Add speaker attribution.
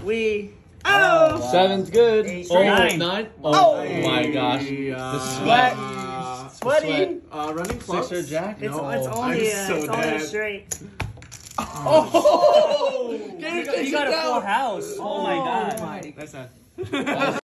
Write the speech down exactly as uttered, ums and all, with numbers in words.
Speaker 1: We. Oh!
Speaker 2: Seven's good.
Speaker 1: Eight,
Speaker 2: oh,
Speaker 1: nine.
Speaker 2: nine. Oh,
Speaker 1: Oh.
Speaker 2: my gosh.
Speaker 3: Uh,
Speaker 2: The sweat.
Speaker 3: Uh,
Speaker 1: Sweating.
Speaker 3: uh, running clubs.
Speaker 2: Sixer jack.
Speaker 1: It's,
Speaker 3: No,
Speaker 1: it's only,
Speaker 3: I'm
Speaker 1: a,
Speaker 3: so
Speaker 1: it's only a
Speaker 3: dead.
Speaker 1: straight.
Speaker 2: Oh!
Speaker 1: You got, you got a full house. Oh, my god.
Speaker 3: That's a